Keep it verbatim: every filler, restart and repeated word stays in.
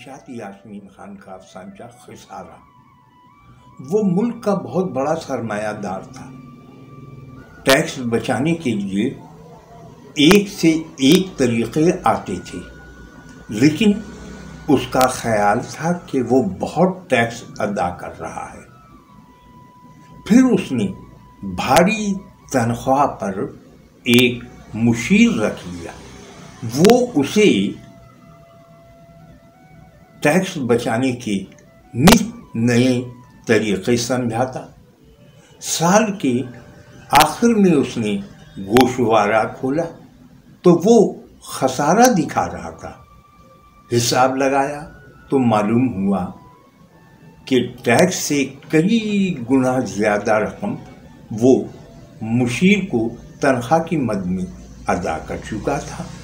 नौशाद यास्मीन खान का सांचा खिसारा। वो मुल्क का बहुत बड़ा सरमायादार था। टैक्स बचाने के लिए एक से एक तरीके आते थे, लेकिन उसका ख्याल था कि वो बहुत टैक्स अदा कर रहा है। फिर उसने भारी तनख्वाह पर एक मुशीर रख लिया। वो उसे टैक्स बचाने के नित नए तरीके समझाता। साल के आखिर में उसने गोशवारा खोला तो वो खसारा दिखा रहा था। हिसाब लगाया तो मालूम हुआ कि टैक्स से कई गुना ज़्यादा रकम वो मुशीर को तनख्वाह की मद में अदा कर चुका था।